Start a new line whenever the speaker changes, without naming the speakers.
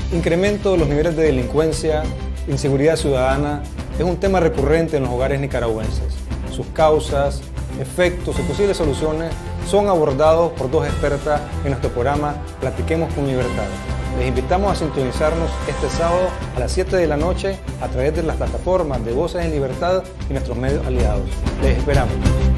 Incremento de los niveles de delincuencia, inseguridad ciudadana, es un tema recurrente en los hogares nicaragüenses. Sus causas, efectos y posibles soluciones son abordados por dos expertas en nuestro programa Platiquemos con Libertad. Les invitamos a sintonizarnos este sábado a las 7 de la noche a través de las plataformas de Voces en Libertad y nuestros medios aliados. Les esperamos.